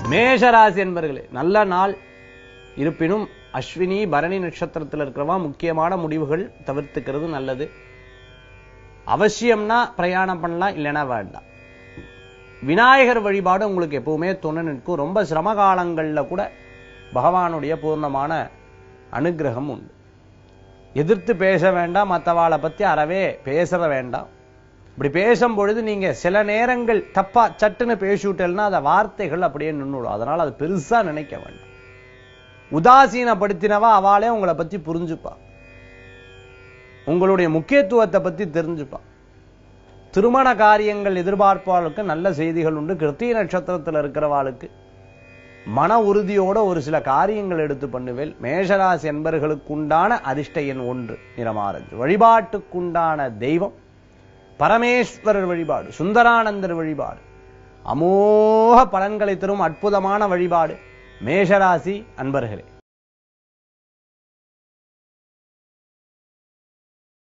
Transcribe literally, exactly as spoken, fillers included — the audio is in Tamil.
மேஷராசி என்பர்களே, நல்ல நாள் இருப்பினும் அஸ்வினி பரணி நட்சத்திரத்தில் இருக்கிறவா முக்கியமான முடிவுகள் தவிர்த்துக்கிறது நல்லது. அவசியம்னா பிரயாணம் பண்ணலாம், இல்லைன்னா வேண்டாம். விநாயகர் வழிபாடு உங்களுக்கு எப்பவுமே துணை நிற்கும். ரொம்ப சிரம காலங்கள்ல கூட பகவானுடைய பூர்ணமான அனுகிரகம் உண்டு. எதிர்த்து பேச வேண்டாம், மற்றவாளை பத்தி அறவே பேச வேண்டாம். இப்படி பேசும் பொழுது நீங்க சில நேரங்கள் தப்பா சட்டுன்னு பேசிவிட்டேன்னா அந்த வார்த்தைகள் அப்படியே நின்றுடும். அதனால அது பெருசா நினைக்க வேண்டாம். உதாசீனப்படுத்தினவா அவளே உங்களை பத்தி புரிஞ்சுப்பா, உங்களுடைய முக்கியத்துவத்தை பத்தி தெரிஞ்சுப்பா. திருமண காரியங்கள் எதிர்பார்ப்பாளுக்கு நல்ல செய்திகள் உண்டு. கிருத்திகை நட்சத்திரத்தில் இருக்கிறவாளுக்கு மன உறுதியோட ஒரு சில காரியங்கள் எடுத்து பண்ணுவேல். மேஷராசி என்பர்களுக்குண்டான அதிர்ஷ்ட எண் ஒன்று, நிறமாரஞ்சு. வழிபாட்டுக்குண்டான தெய்வம் பரமேஸ்வரர் வழிபாடு, சுந்தரானந்தர் வழிபாடு அமோக பலன்களை தரும் அற்புதமான வழிபாடு மேஷராசி அன்பர்களே.